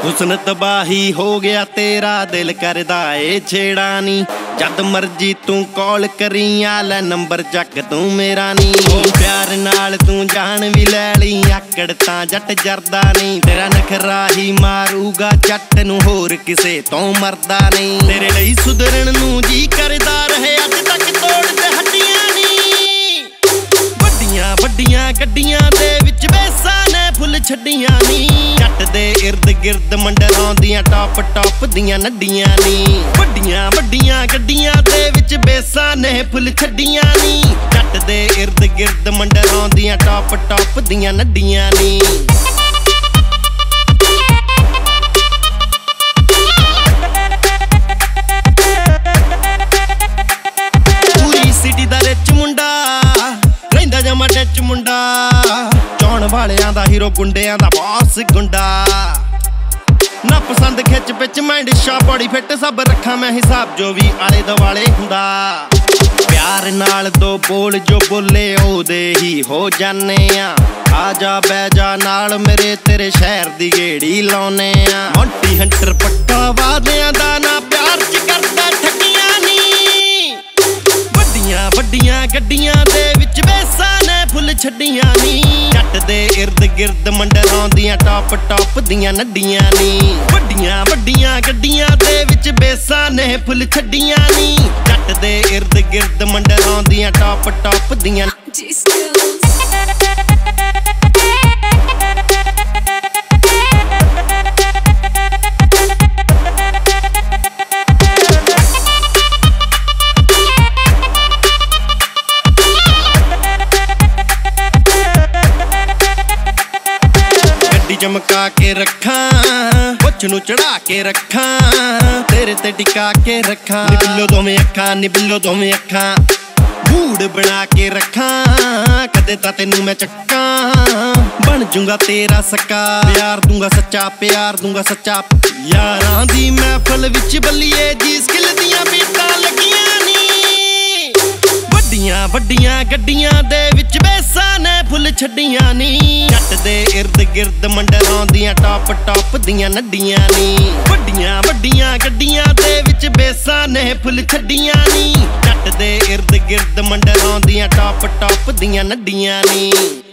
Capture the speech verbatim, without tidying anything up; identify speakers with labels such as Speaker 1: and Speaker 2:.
Speaker 1: ਹੁਸਨ ਤਬਾਹੀ ਹੋ ਗਿਆ ਤੇਰਾ ਦਿਲ ਕਰਦਾ ਏ ਛੇੜਾ ਨੀ ਜਦ ਮਰਜੀ ਤੂੰ ਕਾਲ ਕਰੀ ਆ ਲੈ ਨੰਬਰ ਚੱਕ ਤੂੰ ਮੇਰਾ ਨੀ ਪਿਆਰ ਨਾਲ ਤੂੰ ਜਾਨ ਵੀ ਲੈ ਲਈ ਆਕੜ ਤਾਂ ਜੱਟ ਜਰਦਾ ਨਹੀਂ ਤੇਰਾ ਨਖਰਾ ਹੀ ਮਾਰੂਗਾ ਜੱਟ ਨੂੰ ਹੋਰ ਕਿਸੇ ਤੋਂ ਮਰਦਾ ਨਹੀਂ ਤੇਰੇ ਲਈ ਸੁਧਰਨ ਨੂੰ ਜੀ ਕਰਦਾ ਰਹੇ ਅੱਜ ਤੱਕ ਤੋੜਦੇ ਹੱਡੀਆਂ ਨੀ ਵੱਡੀਆਂ ਵੱਡੀਆਂ ਗੱਡੀਆਂ ਦੇ ਵਿੱਚ ਬੈਸਾਂ ਨੇ ਫੁੱਲ ਛੱਡੀਆਂ ਨੀ ਜੱਟ ਦੇ ਇਰਦ ਗਿਰਦ ਮੰਡਰਾਉਂਦੀਆਂ ਟਾਪ ਟਾਪ ਦੀਆਂ ਨੱਡੀਆਂ ਨੀ ਵੱਡੀਆਂ ਵੱਡੀਆਂ ਗੱਡੀਆਂ ਦੇ ਵਿੱਚ ਬੈਸਾਂ ਨੇ ਫੁੱਲ ਛੱਡੀਆਂ ਨੀ ਜੱਟ ਦੇ ਇਰਦ ਗਿਰਦ ਮੰਡਰਾਉਂਦੀਆਂ ਟਾਪ ਟਾਪ ਦੀਆਂ ਨੱਡੀਆਂ ਨੀ ਪੂਰੀ ਸਿਟੀ ਦਾ ਰਿਚ ਮੁੰਡਾ ਰਹਿੰਦਾ ਜਮਾ ਡਿਚ ਮੁੰਡਾ ਚੌਣ ਵਾਲਿਆਂ ਦਾ ਹੀਰੋ ਗੁੰਡਿਆਂ ਦਾ ਬਾਸ ਗੁੰਡਾ ਨਾ ਪਸੰਦ ਖਿੱਚ ਵਿੱਚ ਮੈਂ ਡਿਸ਼ਾ ਬੜੀ ਫਿੱਟ ਸਭ ਰੱਖਾਂ ਮੈਂ ਹਿਸਾਬ ਜੋ ਵੀ ਆਲੇ ਦੁਆਲੇ ਹੁੰਦਾ ਪਿਆਰ ਨਾਲ ਦੋ ਬੋਲ ਜੋ ਬੋਲੇ ਉਹਦੇ ਹੀ ਹੋ ਜਾਨੇ ਆ ਆ ਜਾ ਬਹਿ ਜਾ ਨਾਲ ਮੇਰੇ ਤੇਰੇ ਸ਼ਹਿਰ ਦੀ ਗੇੜੀ ਲਾਉਨੇ ਆ ਮੌਂਟੀ ਹੰਟਰ ਪੱਕਾ ਵਾਦਿਆਂ ਦਾ ਨਾ ਪਿਆਰ ਚ ਕਰਦਾ ਠੱਗੀਆਂ ਨੀ ਵੱਡੀਆਂ ਵੱਡੀਆਂ ਗੱਡੀਆਂ ਦੇ ਵਿੱਚ ਬੈਸਾਂ ਨੇ ਫੁੱਲ ਛੱਡੀਆਂ ਨੀ ਜੱਟ ਦੇ ਇਰਦ ਗਿਰਦ ਮੰਡਰਾਉਂਦੀਆਂ ਟਾਪ ਟਾਪ ਦੀਆਂ ਨੱਡੀਆਂ ਨੀ ਵੱਡੀਆਂ ਵੱਡੀਆਂ ਗੱਡੀਆਂ ਦੇ ਵਿੱਚ ਬੈਸਾਂ ਨੇ ਫੁੱਲ ਛੱਡੀਆਂ ਨੀ ਜੱਟ ਦੇ ਇਰਦ ਗਿਰਦ ਮੰਡਰਾਉਂਦੀਆਂ ਟਾਪ ਟਾਪ ਦੀਆਂ ਚਮਕਾ ਕੇ ਰੱਖਾਂ ਪੁੱਛ ਨੂੰ ਚੜਾ ਕੇ ਰੱਖਾਂ ਤੇਰੇ ਤੇ ਟਿਕਾ ਕੇ ਰੱਖਾਂ ਨਿਬਿੱਲੋ ਦੋਵੇਂ ਅੱਖਾਂ ਨਿਬਿੱਲੋ ਦੋਵੇਂ ਅੱਖਾਂ ਮੂਡ ਬਣਾ ਕੇ ਰੱਖਾਂ ਕਦੇ ਤਾਂ ਤੈਨੂੰ ਮੈਂ ਚੱਕਾਂ ਬਣ ਜੂੰਗਾ ਤੇਰਾ ਸਕਾ ਪਿਆਰ ਦੂੰਗਾ ਸੱਚਾ ਪਿਆਰ ਦੂੰਗਾ ਸੱਚਾ ਯਾਰਾਂ ਦੀ ਮਹਿਫਲ ਵਿੱਚ ਬੱਲੀਏ ਜੀ ਸਕਿੱਲ ਦੀਆਂ ਬੀਟਾਂ ਲੱਗੀਆਂ ਨੀ ਵੱਡੀਆਂ ਵੱਡੀਆਂ ਗੱਡੀਆਂ ਦੇ ਵਿੱਚ ਬੈਸਾਂ ਨੇ ਫੁੱਲ ਛੱਡੀਆਂ ਨੀ ਜੱਟ ਦੇ ਇਰਦ ਗਿਰਦ ਮੰਡਰਾਉਂਦੀਆਂ ਟਾਪ ਟਾਪ ਦੀਆਂ ਨੱਡੀਆਂ ਨੀ ਵੱਡੀਆਂ ਵੱਡੀਆਂ ਗੱਡੀਆਂ ਦੇ ਵਿੱਚ ਬੈਸਾਂ ਨੇ ਫੁੱਲ ਛੱਡੀਆਂ ਨੀ ਜੱਟ ਦੇ ਇਰਦ ਗਿਰਦ ਮੰਡਰਾਉਂਦੀਆਂ ਟਾਪ ਟਾਪ ਦੀਆਂ ਨੱਡੀਆਂ ਨੀ